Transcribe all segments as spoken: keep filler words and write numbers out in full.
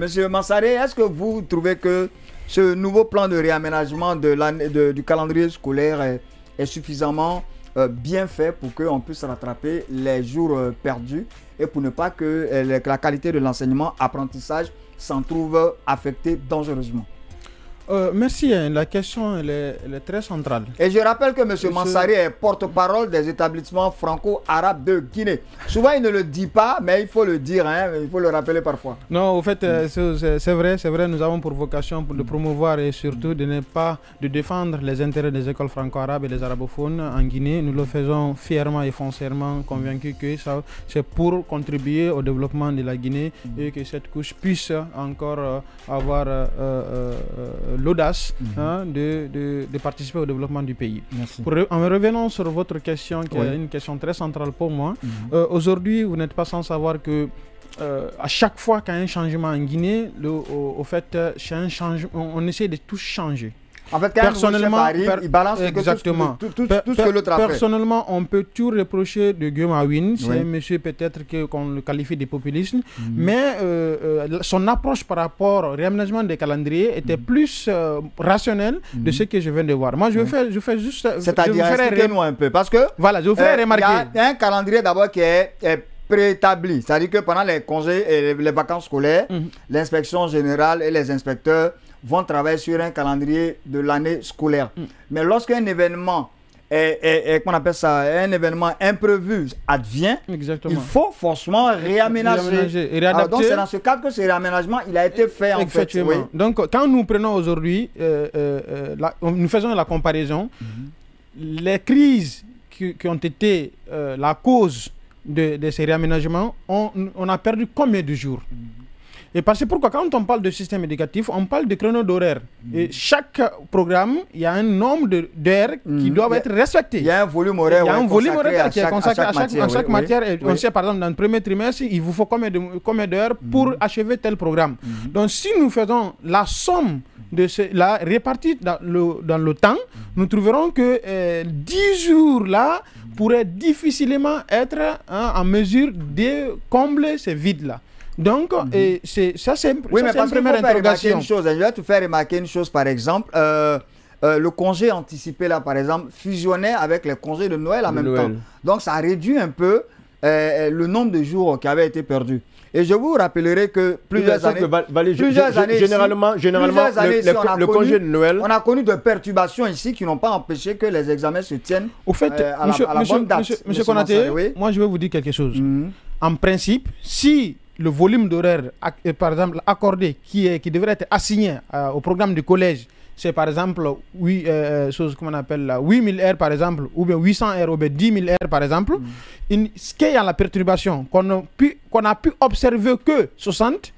Monsieur Mansaré, est-ce que vous trouvez que ce nouveau plan de réaménagement de de, du calendrier scolaire est, est suffisamment euh, bien fait pour qu'on puisse rattraper les jours euh, perdus et pour ne pas que euh, la qualité de l'enseignement, apprentissage s'en trouve affectée dangereusement? Euh, merci, hein. La question elle est, elle est très centrale. Et je rappelle que M. Mansaré est porte-parole des établissements franco-arabes de Guinée. Souvent il ne le dit pas, mais il faut le dire, hein, il faut le rappeler parfois. Non, au fait, euh, c'est vrai, c'est vrai, nous avons pour vocation de promouvoir et surtout de ne pas de défendre les intérêts des écoles franco-arabes et des arabophones en Guinée. Nous le faisons fièrement et foncièrement, convaincus que ça c'est pour contribuer au développement de la Guinée et que cette couche puisse encore euh, avoir euh, euh, euh, l'audace mmh. hein, de, de, de participer au développement du pays. Pour, en revenant sur votre question, qui oui. est une question très centrale pour moi, mmh. euh, aujourd'hui, vous n'êtes pas sans savoir que euh, à chaque fois qu'il y a un changement en Guinée, le, au, au fait, c'est un changement, on, on essaie de tout changer. En fait, quand personnellement, arrive, per il balance exactement. Tout, tout, tout, tout ce que l'autre a fait. Personnellement, on peut tout reprocher de Guillaume Awin. C'est oui. un monsieur peut-être qu'on le qualifie de populisme. Mmh. Mais euh, euh, son approche par rapport au réaménagement des calendriers était mmh. plus euh, rationnelle mmh. de ce que je viens de voir. Moi, je, oui. fais, je fais juste... C'est-à-dire, expliquez-nous un peu. Parce que... Voilà, je vous ferai euh, remarquer. Il y a un calendrier d'abord qui est... est préétabli. C'est-à-dire que pendant les congés et les, les vacances scolaires, mmh. l'inspection générale et les inspecteurs vont travailler sur un calendrier de l'année scolaire. Mm. Mais lorsqu'un événement est, est, est qu'on appelle ça, un événement imprévu advient, Exactement. il faut forcément réaménager. réaménager et réadapter. Alors donc c'est dans ce cadre que ce réaménagement il a été fait en fait. Oui. Donc quand nous prenons aujourd'hui, euh, euh, nous faisons la comparaison, mm-hmm. les crises qui, qui ont été euh, la cause de, de ces réaménagements, on, on a perdu combien de jours? Mm-hmm. Et parce que pourquoi quand on parle de système éducatif, on parle de chrono d'horaire. Mmh. Et chaque programme, il y a un nombre d'heures mmh. qui doivent être respectés. Il y a un volume horaire, il y a un ouais, volume horaire qui est consacré à chaque, à chaque matière. À chaque oui, matière. Oui, et oui. On sait par exemple dans le premier trimestre, il vous faut combien de combien d'heures mmh. pour achever tel programme. Mmh. Donc si nous faisons la somme de cela répartie dans le, dans le temps, mmh. nous trouverons que euh, dix jours là pourraient difficilement être hein, en mesure de combler ces vides-là. Donc, mm-hmm. c'est ça, c'est oui, ça, mais parce une première interrogation. Une chose, je vais te faire remarquer une chose, par exemple, euh, euh, le congé anticipé, là, par exemple, fusionnait avec les congés de Noël en même Noël. temps. Donc, ça réduit un peu euh, le nombre de jours qui avaient été perdus. Et je vous rappellerai que plusieurs années, que Valé, plusieurs je, années généralement, ici, généralement plusieurs années le, ici, le, le connu, congé de Noël, on a connu de perturbations ici qui n'ont pas empêché que les examens se tiennent au fait, euh, à, monsieur, la, à la monsieur, bonne date. Monsieur, monsieur Konaté, oui. moi je vais vous dire quelque chose. Mm-hmm. En principe, si le volume d'horaire, par exemple, accordé, qui, est, qui devrait être assigné euh, au programme du collège, c'est par exemple oui, euh, chose qu'on appelle là, huit mille heures par exemple, ou bien huit cents heures, ou bien dix mille heures par exemple, mm. une, ce qui est en la perturbation, qu'on a pu, qu'on a pu observer que soixante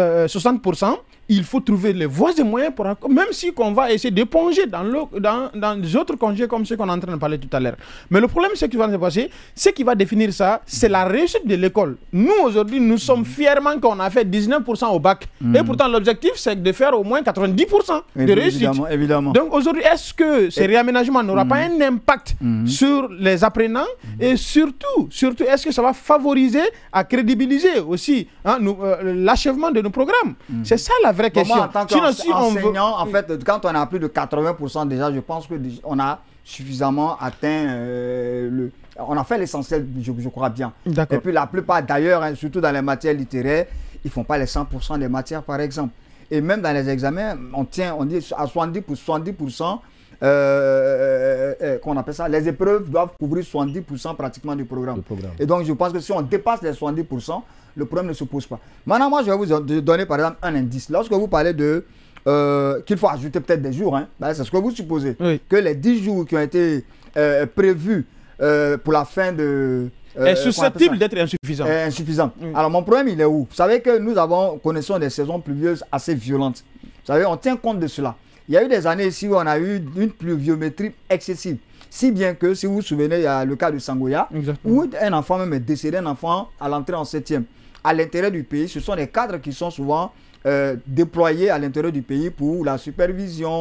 pour cent, il faut trouver les voies et moyens pour même si qu'on va essayer d'éponger dans, le, dans, dans les autres congés comme ceux qu'on est en train de parler tout à l'heure. Mais le problème, c'est ce qui va se passer, ce qui va définir ça, c'est la réussite de l'école. Nous, aujourd'hui, nous sommes fièrement qu'on a fait dix-neuf pour cent au bac. Mmh. Et pourtant, l'objectif, c'est de faire au moins quatre-vingt-dix pour cent de évidemment, réussite. Évidemment. Donc aujourd'hui, est-ce que ce réaménagement n'aura mmh. pas un impact mmh. sur les apprenants mmh. et surtout, surtout est-ce que ça va favoriser à crédibiliser aussi hein, euh, l'achèvement de nos programmes mmh. C'est ça la vraie question. Bon, moi, en tant qu'enseignant, en fait, quand on a plus de quatre-vingts pour cent déjà, je pense qu'on a suffisamment atteint euh, le... On a fait l'essentiel, je, je crois bien. Et puis la plupart d'ailleurs, hein, surtout dans les matières littéraires, ils ne font pas les cent pour cent des matières par exemple. Et même dans les examens, on tient, on dit à soixante-dix pour cent, euh, euh, euh, qu'on appelle ça, les épreuves doivent couvrir soixante-dix pour cent pratiquement du programme. programme. Et donc je pense que si on dépasse les soixante-dix pour cent, le problème ne se pose pas. Maintenant, moi, je vais vous donner par exemple un indice. Lorsque vous parlez de euh, qu'il faut ajouter peut-être des jours, hein, ben, c'est ce que vous supposez. Oui. Que les dix jours qui ont été euh, prévus euh, pour la fin de... Euh, est susceptible d'être insuffisant. Euh, insuffisant. Oui. Alors, mon problème, il est où? Vous savez que nous avons connaissons des saisons pluvieuses assez violentes. Vous savez, on tient compte de cela. Il y a eu des années ici où on a eu une pluviométrie excessive. Si bien que, si vous vous souvenez, il y a le cas de Sangoya, Exactement. où un enfant même est décédé, un enfant à l'entrée en septième. À l'intérieur du pays, ce sont des cadres qui sont souvent euh, déployés à l'intérieur du pays pour la supervision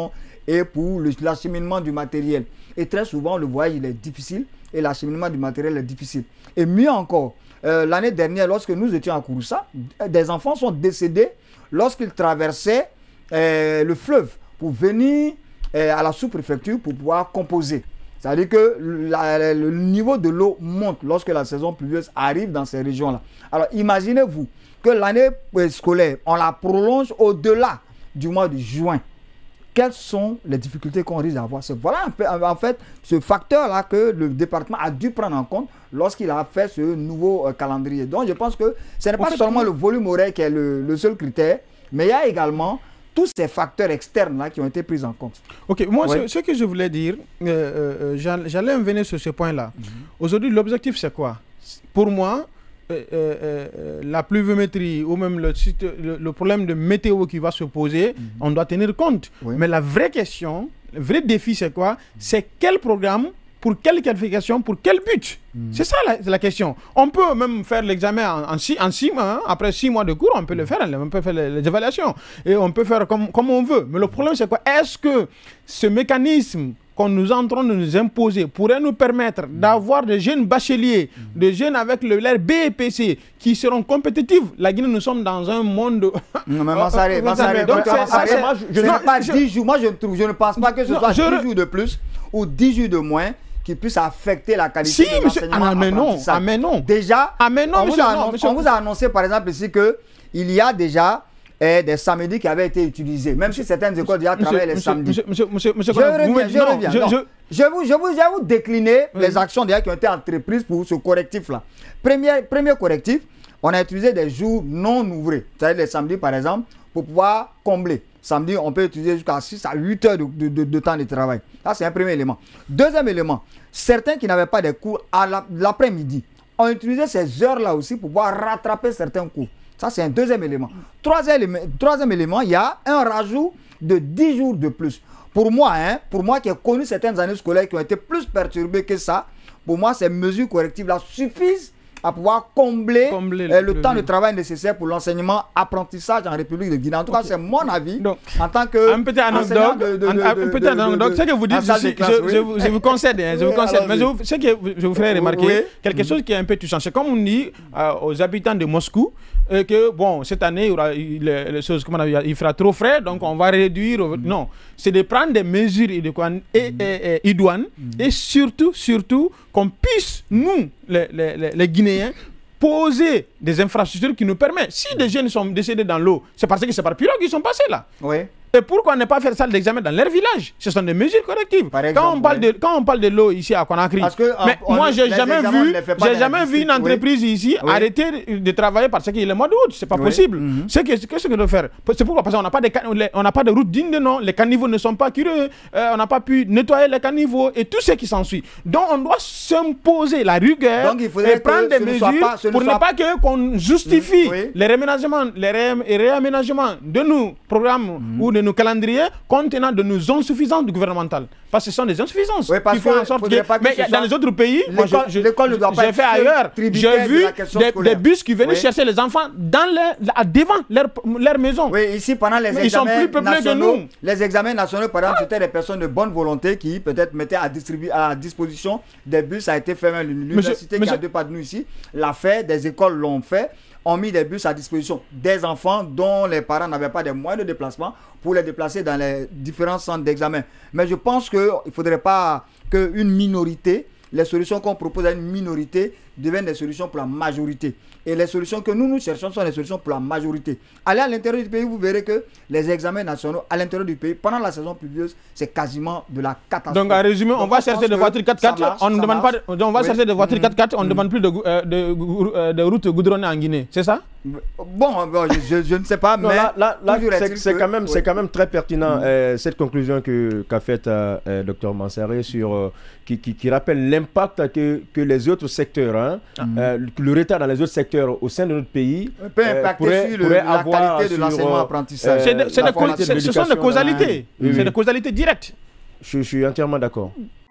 et pour l'acheminement du matériel. Et très souvent, le voyage il est difficile et l'acheminement du matériel est difficile. Et mieux encore, euh, l'année dernière, lorsque nous étions à Kouroussa, des enfants sont décédés lorsqu'ils traversaient euh, le fleuve pour venir euh, à la sous-préfecture pour pouvoir composer. C'est-à-dire que la, le niveau de l'eau monte lorsque la saison pluvieuse arrive dans ces régions-là. Alors imaginez-vous que l'année scolaire, on la prolonge au-delà du mois de juin. Quelles sont les difficultés qu'on risque d'avoir? Voilà en fait ce facteur-là que le département a dû prendre en compte lorsqu'il a fait ce nouveau euh, calendrier. Donc je pense que ce n'est pas fait, seulement le volume horaire qui est le, le seul critère, mais il y a également tous ces facteurs externes là qui ont été pris en compte. Ok, moi ouais. ce, ce que je voulais dire, euh, euh, j'allais venir sur ce point-là. Mm-hmm. Aujourd'hui, l'objectif c'est quoi? Pour moi, euh, euh, la pluviométrie ou même le, le, le problème de météo qui va se poser, mm-hmm. on doit tenir compte. Oui. Mais la vraie question, le vrai défi c'est quoi? C'est quel programme, pour quelle qualification, pour quel but? Mmh. C'est ça la, la question. On peut même faire l'examen en, en, six, en six mois, hein. Après six mois de cours, on peut le faire, on peut faire les, les évaluations. Et on peut faire comme, comme on veut. Mais le problème, c'est quoi? Est-ce que ce mécanisme qu'on nous est en train de nous imposer pourrait nous permettre mmh. d'avoir des jeunes bacheliers, mmh. des jeunes avec le, leur B E P C qui seront compétitifs? La Guinée, nous sommes dans un monde... Non, mais Massaré, Massaré, donc Massaré, moi, je, je ne pas dix jours. Moi, je, trouve, je ne pense pas que ce non, soit je... dix jours de plus ou dix jours de moins qui puisse affecter la qualité si, de l'enseignement. Ah, mais non, ah, mais non. Déjà, ah, mais non, on, monsieur, vous non, annonce, monsieur. on vous a annoncé par exemple ici qu'il y a déjà eh, des samedis qui avaient été utilisés, même si certaines écoles déjà travaillent les samedis. Monsieur, monsieur, monsieur, monsieur, je reviens, vous, je non, reviens. Je, non. je, je, vous, je, vous, je vais vous décliner oui. les actions déjà qui ont été entreprises pour ce correctif-là. Premier, premier correctif, on a utilisé des jours non ouvrés, c'est-à-dire les samedis par exemple, pour pouvoir combler. Samedi, on peut utiliser jusqu'à six à huit heures de, de, de, de temps de travail. Ça, c'est un premier élément. Deuxième élément, certains qui n'avaient pas de cours à l'après-midi ont utilisé ces heures-là aussi pour pouvoir rattraper certains cours. Ça, c'est un deuxième élément. Troisième, troisième élément, il y a un rajout de dix jours de plus. Pour moi, hein, pour moi qui ai connu certaines années scolaires qui ont été plus perturbées que ça, pour moi, ces mesures correctives-là suffisent à pouvoir combler, combler le, euh, le, le temps de travail nécessaire pour l'enseignement apprentissage en République de Guinée. En tout okay. cas, c'est mon avis. Donc, en tant que un petit anecdote, de, de, de, un, un petit anecdote, ce que vous dites, je, je, classe, je, oui. je, vous, je vous concède, hein, je vous concède. Mais je vous, ce que je vous ferai remarquer, oui. quelque mmh. chose qui est un peu touchant. C'est comme on dit euh, aux habitants de Moscou, euh, que bon, cette année, il, y aura, il, les choses, comment on a, il fera trop frais, donc on va réduire. Mmh. Non, c'est de prendre des mesures idoines et, mmh. et, et, idoines, mmh. et surtout, surtout, qu'on puisse, nous, les, les, les, les Guinéens, poser des infrastructures qui nous permettent. Si des jeunes sont décédés dans l'eau, c'est parce que c'est par pirogue qu'ils sont passés là. Oui. Et pourquoi ne pas faire ça d'examen dans leur village? Ce sont des mesures correctives. Exemple, quand, on parle oui. de, quand on parle de l'eau ici à Conakry, parce que, mais on, moi, j'ai jamais vu, j'ai jamais vu une entreprise oui. ici oui. arrêter de travailler parce qu'il est le mois d'août. C'est pas oui. possible. Mm-hmm. C'est que, qu'est-ce que doit faire? C'est pourquoi? Parce qu'on n'a pas, pas de route digne de nom. Les caniveaux ne sont pas curieux. Euh, on n'a pas pu nettoyer les caniveaux et tout ce qui s'ensuit. Donc, on doit s'imposer la rigueur et prendre des mesures pas, pour ne pas que qu'on justifie oui. les réaménagements, les ré réaménagements de nos programmes mm-hmm. ou de nos calendriers compte tenu de nos insuffisances gouvernementales. Parce que ce sont des insuffisances. Oui, parce que, en sorte que, que mais dans les autres pays, j'ai fait ailleurs, j'ai vu des, des bus qui venaient oui. chercher les enfants dans les, devant leur, leur maison. Oui, ici pendant les mais examens ils sont plus peuplés nationaux, que nous. Les examens nationaux, par exemple, ah. c'était des personnes de bonne volonté qui peut-être mettaient à, distribuer, à disposition des bus. Ça a été fait, l'université qui a deux pas de nous ici l'a fait, des écoles l'ont fait. Ont mis des bus à disposition des enfants dont les parents n'avaient pas de moyens de déplacement pour les déplacer dans les différents centres d'examen. Mais je pense qu'il ne faudrait pas qu'une minorité, les solutions qu'on propose à une minorité deviennent des solutions pour la majorité. Et les solutions que nous, nous cherchons sont des solutions pour la majorité. Allez à l'intérieur du pays, vous verrez que les examens nationaux à l'intérieur du pays, pendant la saison pluvieuse, c'est quasiment de la catastrophe. Donc, en résumé, Donc, on va chercher des voitures quatre quatre, on ne demande pas, de, on va oui. chercher des voitures quatre quatre, on ne mmh. demande plus de, euh, de, de, de routes goudronnées en Guinée, c'est ça? Bon, bon je, je, je ne sais pas, non, mais là, là, là c'est quand même, oui. c'est quand même très pertinent mmh. euh, cette conclusion que qu'a faite euh, euh, docteur Mansaré sur euh, qui, qui, qui rappelle l'impact que que les autres secteurs, hein, mmh. euh, le retard dans les autres secteurs au sein de notre pays peut impacter euh, sur le, la avoir qualité de l'enseignement apprentissage. Euh, ce sont des causalités, c'est des causalités directes. Je, je suis entièrement d'accord.